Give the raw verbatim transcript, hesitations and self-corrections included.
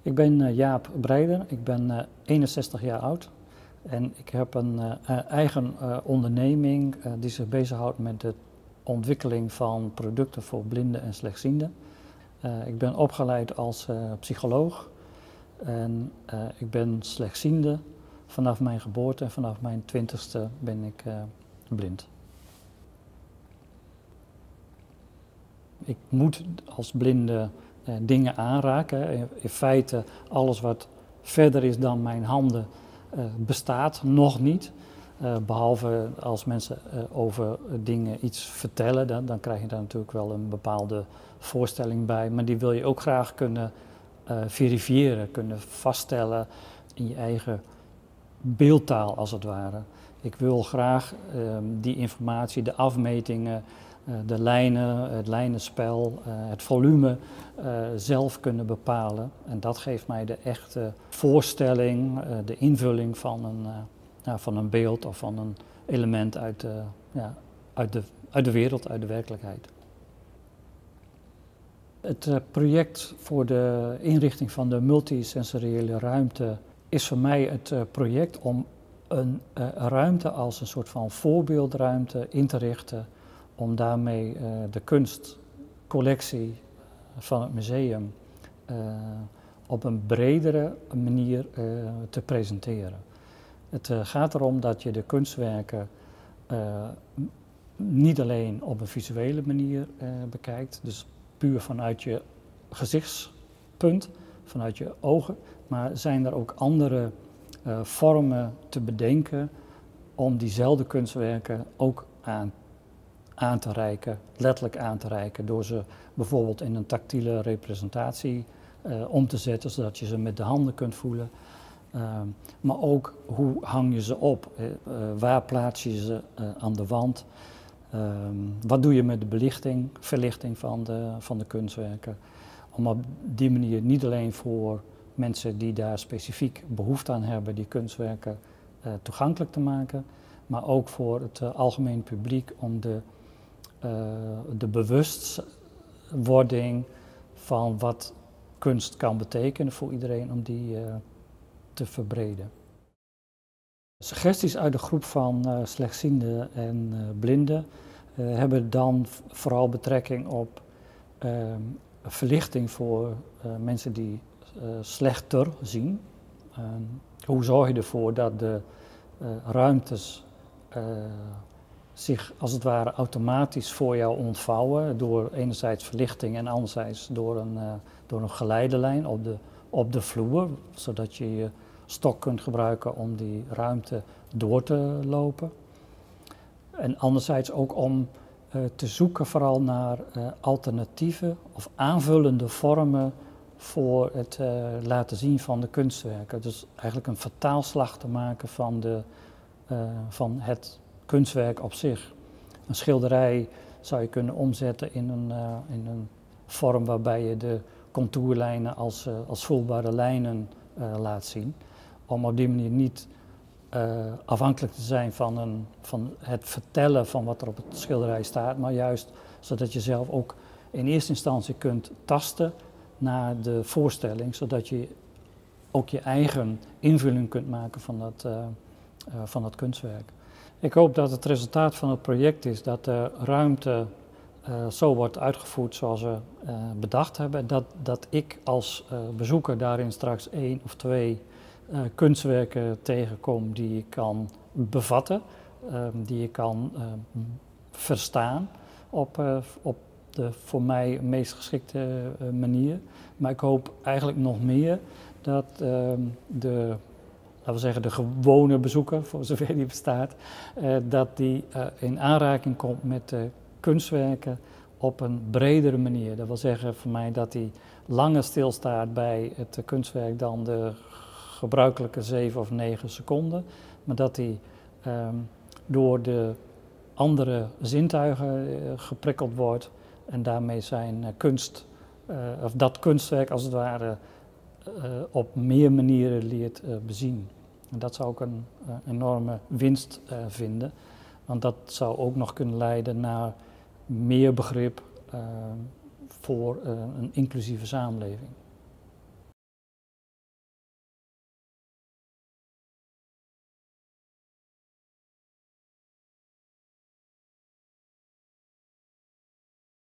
Ik ben uh, Jaap Breider, ik ben uh, eenenzestig jaar oud en ik heb een uh, eigen uh, onderneming uh, die zich bezighoudt met de ontwikkeling van producten voor blinden en slechtzienden. Uh, ik ben opgeleid als uh, psycholoog en uh, ik ben slechtziende vanaf mijn geboorte en vanaf mijn twintigste ben ik uh, blind. Ik moet als blinde uh, dingen aanraken. In, in feite alles wat verder is dan mijn handen uh, bestaat nog niet. Uh, behalve als mensen uh, over dingen iets vertellen, dan, dan krijg je daar natuurlijk wel een bepaalde voorstelling bij. Maar die wil je ook graag kunnen uh, verifiëren, kunnen vaststellen in je eigen beeldtaal als het ware. Ik wil graag uh, die informatie, de afmetingen, uh, de lijnen, het lijnenspel, uh, het volume uh, zelf kunnen bepalen. En dat geeft mij de echte voorstelling, uh, de invulling van een, uh, ja, van een beeld of van een element uit de, ja, uit de, uit de wereld, uit de werkelijkheid. Het uh, project voor de inrichting van de multisensoriële ruimte is voor mij het uh, project om een uh, ruimte als een soort van voorbeeldruimte in te richten, om daarmee uh, de kunstcollectie van het museum uh, op een bredere manier uh, te presenteren. Het uh, gaat erom dat je de kunstwerken uh, niet alleen op een visuele manier uh, bekijkt, dus puur vanuit je gezichtspunt, vanuit je ogen, maar zijn er ook andere uh, vormen te bedenken om diezelfde kunstwerken ook aan, aan te reiken, letterlijk aan te reiken, door ze bijvoorbeeld in een tactiele representatie uh, om te zetten, zodat je ze met de handen kunt voelen. Uh, maar ook hoe hang je ze op, uh, waar plaats je ze uh, aan de wand, uh, wat doe je met de belichting, verlichting van de, van de kunstwerken. Om op die manier niet alleen voor mensen die daar specifiek behoefte aan hebben, die kunstwerken uh, toegankelijk te maken, maar ook voor het uh, algemeen publiek om de, uh, de bewustwording van wat kunst kan betekenen voor iedereen, om die uh, te verbreden. Suggesties uit de groep van uh, slechtzienden en uh, blinden uh, hebben dan vooral betrekking op uh, verlichting voor uh, mensen die uh, slechter zien. Uh, hoe zorg je ervoor dat de uh, ruimtes uh, zich als het ware automatisch voor jou ontvouwen door enerzijds verlichting en anderzijds door een, uh, door een geleidelijn op de, op de vloer, zodat je je stok kunt gebruiken om die ruimte door te lopen. En anderzijds ook om uh, te zoeken vooral naar uh, alternatieve of aanvullende vormen voor het uh, laten zien van de kunstwerken. Dus eigenlijk een vertaalslag te maken van, de, uh, van het kunstwerk op zich. Een schilderij zou je kunnen omzetten in een, uh, in een vorm waarbij je de contourlijnen als, uh, als voelbare lijnen uh, laat zien. Om op die manier niet uh, afhankelijk te zijn van, een, van het vertellen van wat er op het schilderij staat, maar juist zodat je zelf ook in eerste instantie kunt tasten naar de voorstelling, zodat je ook je eigen invulling kunt maken van dat, uh, uh, van dat kunstwerk. Ik hoop dat het resultaat van het project is dat de ruimte uh, zo wordt uitgevoerd zoals we uh, bedacht hebben. Dat, dat ik als uh, bezoeker daarin straks één of twee uh, kunstwerken tegenkom die ik kan bevatten, uh, die ik kan uh, verstaan op, uh, op de voor mij meest geschikte uh, manier. Maar ik hoop eigenlijk nog meer dat uh, de, laten we zeggen, de gewone bezoeker, voor zover die bestaat, uh, dat die uh, in aanraking komt met de kunstwerken op een bredere manier. Dat wil zeggen voor mij dat hij langer stilstaat bij het kunstwerk dan de gebruikelijke zeven of negen seconden, maar dat hij um, door de andere zintuigen uh, geprikkeld wordt en daarmee zijn uh, kunst, uh, of dat kunstwerk als het ware uh, op meer manieren leert uh, bezien. En dat zou ik een uh, enorme winst uh, vinden, want dat zou ook nog kunnen leiden naar meer begrip uh, voor uh, een inclusieve samenleving.